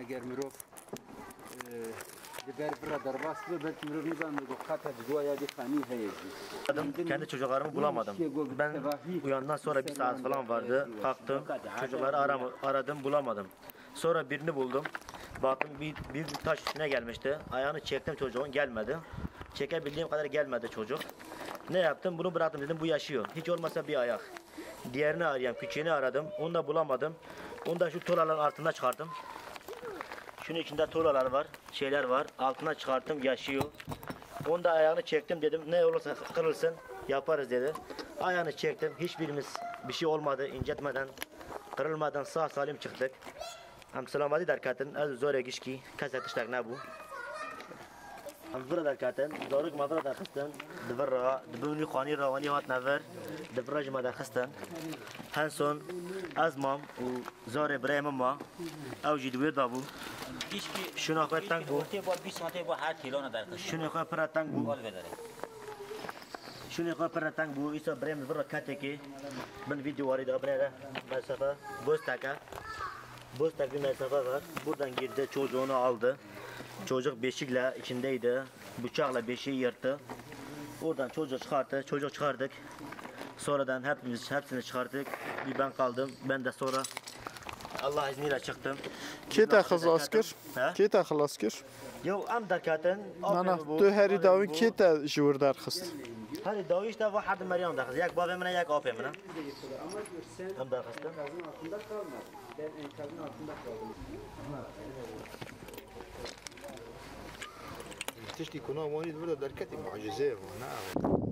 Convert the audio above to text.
eğer mirov diber bira derbaslı belki mirov nizam do kata duaya bir khani heyezi. Kendi çocuklarımı bulamadım. Ben uyandan sonra bir saat falan vardı. Kalktım. Çocukları aradım bulamadım. Sonra birini buldum. Baktım bir taş üstüne gelmişti. Ayağını çektim çocuğun gelmedi. Çekebildiğim kadar gelmedi çocuk. Ne yaptım? Bunu bıraktım dedim bu yaşıyor. Hiç olmasa bir ayak. Diğerini arayayım. Küçüğünü aradım. Onu da bulamadım. Onu da şu tuğlaların altına çıkarttım. Şunun içinde tuğlalar var. Şeyler var. Altına çıkarttım. Yaşıyor. Onu da ayağını çektim dedim. Ne olursa kırılsın. Yaparız dedi. Ayağını çektim. Hiçbirimiz bir şey olmadı. İncetmeden, kırılmadan sağ salim çıktık. Am selamati derkatin. Az zor egişki. Kaset işler ne bu? Am derkatin. Zoruk mavra derkistin. Dvara. Dbuni khani ravani hat never. Dvara jma derkistin. Hanson. Azmam. U zor Ibrahim ma. Av jidwe da bu. Şuna koytan bu. Şuna koy peratan bu. Şuna koy peratan bu. İsa Ibrahim dvara kateki. Ben video var idi abone mesafe. Bostaka. Bostak bir mesafe var. Buradan girdi çocuğunu aldı. Çocuk beşikle içindeydi. Bıçakla beşiği yırttı. Oradan çocuğu çıkarttı. Çocuk çıkardık. Sonradan hepsini çıkarttık. Bir ben kaldım. Ben de sonra Allah izniyle çıktım. Kete xılaskir? Kete xılaskir? Yo am derkaten. Nana, tu heri davin kete jur derxist. Hadi davi işte vahed Meryem derxist. Yak babamına yak apemına. Am derxist. Altında kalmadı. Ben enkazın altında kaldım. تشتي كنا واني دبر دركتي معجزة وانا